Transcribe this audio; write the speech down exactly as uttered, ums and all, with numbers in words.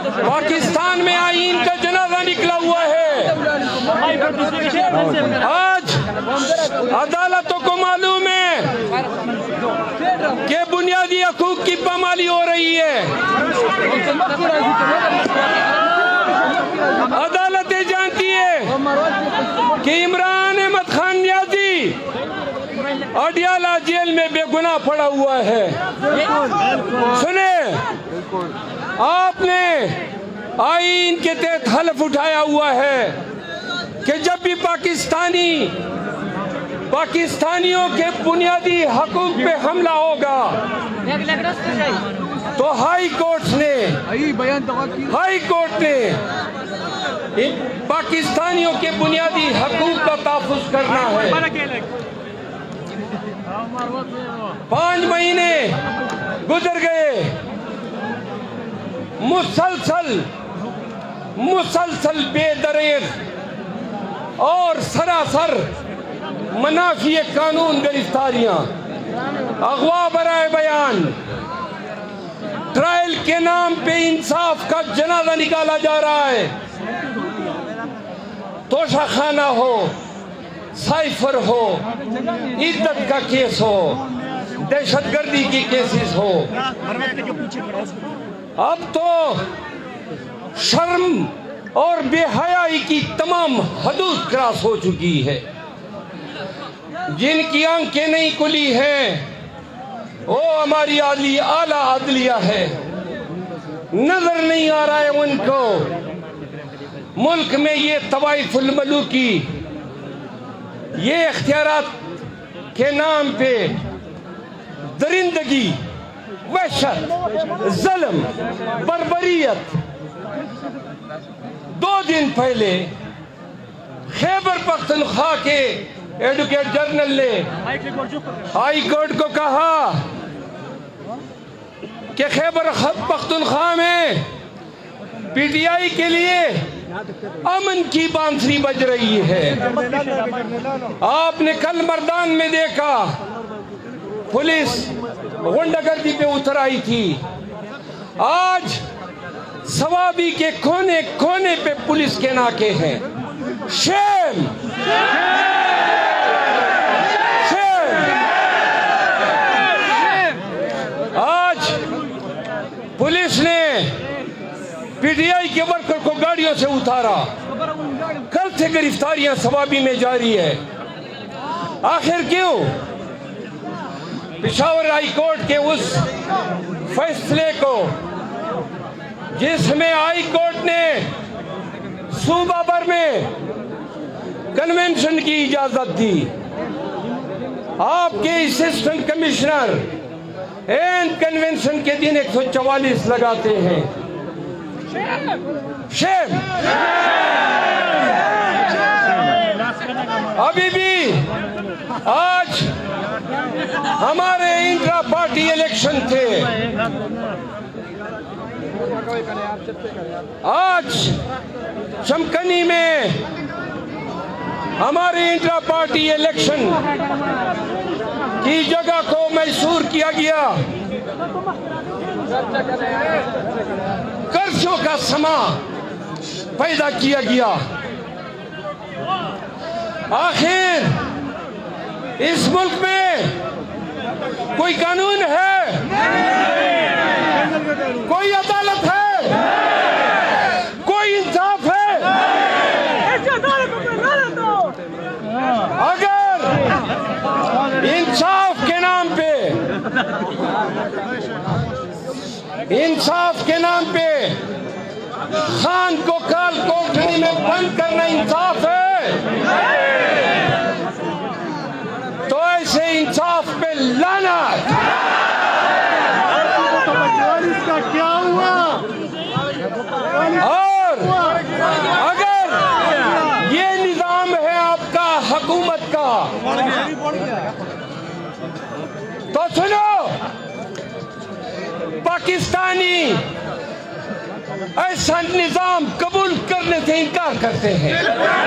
पाकिस्तान में आईन का जनाजा निकला हुआ है। आज अदालतों को मालूम है कि बुनियादी हकूक की पामाली हो रही है। अदालतें जानती है कि इमरान अहमद खान नियाजी अडियाला जेल में बेगुनाह पड़ा हुआ है। सुने, आपने आईन के तहत हल्फ उठाया हुआ है कि जब भी पाकिस्तानी पाकिस्तानियों के बुनियादी हकूक पे हमला होगा तो हाई कोर्ट ने हाई कोर्ट ने पाकिस्तानियों के बुनियादी हकूक का तहफ़्फ़ुज़ करना है। पाँच महीने गुजर गए, मुसलसल मुसलसल बेदरेग और सरासर मनाफी कानून गिरफ्तारियां, अगवा बराए बयान, ट्रायल के नाम पे इंसाफ का जनाजा निकाला जा रहा है। तोशा खाना हो, साइफर हो, इद्दत का केस हो, दहशतगर्दी की केसेस हो, अब तो शर्म और बेहयाई की तमाम हदूद क्रॉस हो चुकी है। जिनकी आंखें नहीं खुली हैं वो हमारी आली आला अदलिया है, नजर नहीं आ रहा है उनको मुल्क में ये तवाइफुल मलूकी, ये इख्तियारात के नाम पे दरिंदगी, वहशत, ज़ुल्म, बर्बरियत। दो दिन पहले खैबर पख्तूनख्वा के एडवोकेट जनरल ने हाई कोर्ट को कहा कि खैबर पख्तूनख्वा में पीटीआई के लिए अमन की बांसुरी बज रही है। आपने कल मर्दान में देखा पुलिस गुंडागर्दी पे उतर आई थी। आज सवाबी के कोने कोने पे पुलिस के नाके हैं। Shame, shame. आज पुलिस ने पीटीआई के वर्कर को गाड़ियों से उतारा। कल से गिरफ्तारियां सवाबी में जारी है। आखिर क्यों? पेशावर हाई कोर्ट के उस फैसले को जिसमें हाई कोर्ट ने सूबा भर में कन्वेंशन की इजाजत दी, आपके असिस्टेंट कमिश्नर एंड कन्वेंशन के दिन एक सौ चवालीस लगाते हैं। शेम। अभी भी आज हमारे इंट्रा पार्टी इलेक्शन थे। आज चमकनी में हमारे इंट्रा पार्टी इलेक्शन की जगह को मैसूर किया गया। कर्फ्यू का समा पैदा किया गया। आखिर इस मुल्क में कोई कानून है? कोई अदालत है? कोई इंसाफ है? अगर इंसाफ के नाम पे इंसाफ के नाम पे खान को काल कोठरी में बंद करना इंसाफ है, तो ऐसे इंसाफ पे लानत। इसका क्या हुआ? और अगर ये निजाम है आपका हुकूमत का, तो सुनो, पाकिस्तानी ऐसा निजाम कबूल करने से इनकार करते हैं।